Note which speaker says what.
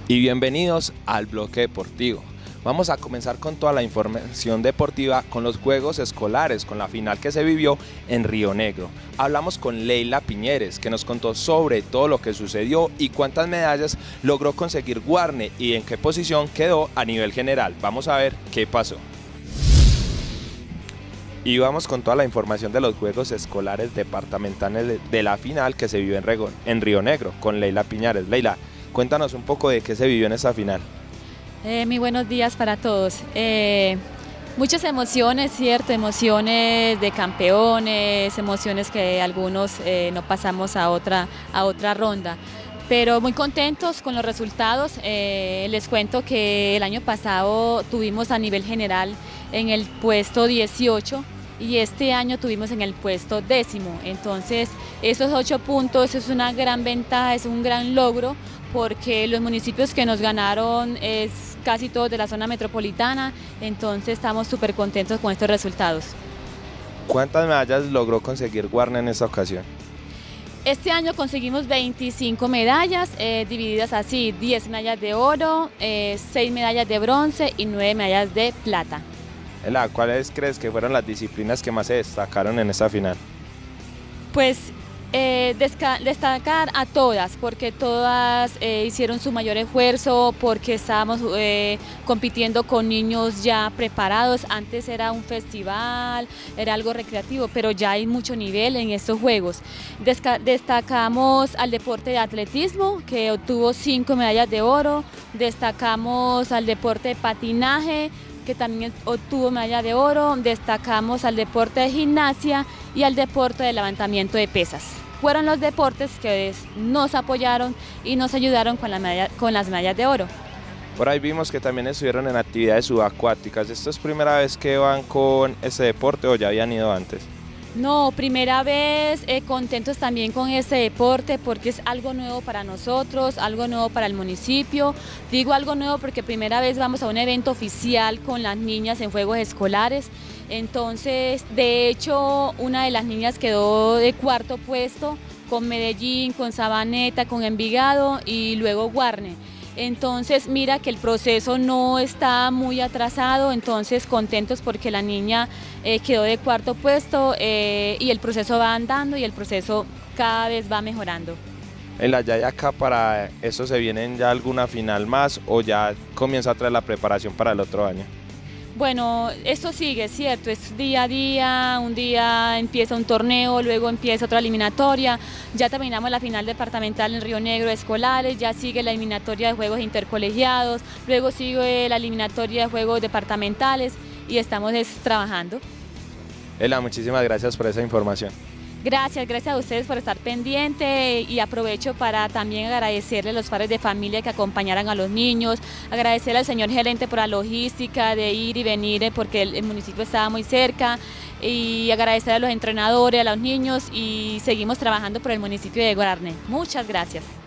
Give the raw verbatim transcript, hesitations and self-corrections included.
Speaker 1: Y bienvenidos al bloque deportivo. Vamos a comenzar con toda la información deportiva con los Juegos Escolares, con la final que se vivió en Río Negro. Hablamos con Leila Piñeres, que nos contó sobre todo lo que sucedió y cuántas medallas logró conseguir Guarne y en qué posición quedó a nivel general. Vamos a ver qué pasó. Y vamos con toda la información de los Juegos Escolares Departamentales de la final que se vivió en Río Negro con Leila Piñeres. Leila, cuéntanos un poco de qué se vivió en esa final.
Speaker 2: Eh, muy buenos días para todos. Eh, muchas emociones, ¿cierto? Emociones de campeones, emociones que algunos eh, no pasamos a otra, a otra ronda. Pero muy contentos con los resultados. Eh, les cuento que el año pasado tuvimos a nivel general en el puesto dieciocho y este año tuvimos en el puesto décimo. Entonces, esos ocho puntos es una gran ventaja, es un gran logro, porque los municipios que nos ganaron es casi todos de la zona metropolitana, entonces estamos súper contentos con estos resultados.
Speaker 1: ¿Cuántas medallas logró conseguir Guarne en esta ocasión?
Speaker 2: Este año conseguimos veinticinco medallas, eh, divididas así, diez medallas de oro, eh, seis medallas de bronce y nueve medallas de plata.
Speaker 1: Ela, ¿cuáles crees que fueron las disciplinas que más se destacaron en esta final?
Speaker 2: Pues Eh, destacar a todas, porque todas eh, hicieron su mayor esfuerzo, porque estábamos eh, compitiendo con niños ya preparados. Antes era un festival, era algo recreativo, pero ya hay mucho nivel en estos juegos. Desca destacamos al deporte de atletismo, que obtuvo cinco medallas de oro. Destacamos al deporte de patinaje, que también obtuvo medalla de oro. Destacamos al deporte de gimnasia y al deporte de levantamiento de pesas. Fueron los deportes que nos apoyaron y nos ayudaron con, la medalla, con las medallas de oro.
Speaker 1: Por ahí vimos que también estuvieron en actividades subacuáticas. ¿Esto es primera vez que van con ese deporte o ya habían ido antes?
Speaker 2: No, primera vez, eh, contentos también con este deporte porque es algo nuevo para nosotros, algo nuevo para el municipio. Digo algo nuevo porque primera vez vamos a un evento oficial con las niñas en Juegos Escolares. Entonces, de hecho, una de las niñas quedó de cuarto puesto con Medellín, con Sabaneta, con Envigado y luego Guarne. Entonces mira que el proceso no está muy atrasado, entonces contentos porque la niña eh, quedó de cuarto puesto eh, y el proceso va andando y el proceso cada vez va mejorando.
Speaker 1: En la ya y acá para eso se vienen ya alguna final más o ya comienza a traer la preparación para el otro año.
Speaker 2: Bueno, esto sigue, ¿cierto? Es día a día, un día empieza un torneo, luego empieza otra eliminatoria, ya terminamos la final departamental en Río Negro de escolares, ya sigue la eliminatoria de juegos intercolegiados, luego sigue la eliminatoria de juegos departamentales y estamos trabajando.
Speaker 1: Ela, muchísimas gracias por esa información.
Speaker 2: Gracias, gracias a ustedes por estar pendiente y aprovecho para también agradecerle a los padres de familia que acompañaran a los niños, agradecerle al señor gerente por la logística de ir y venir porque el, el municipio estaba muy cerca y agradecer a los entrenadores, a los niños y seguimos trabajando por el municipio de Guarne. Muchas gracias.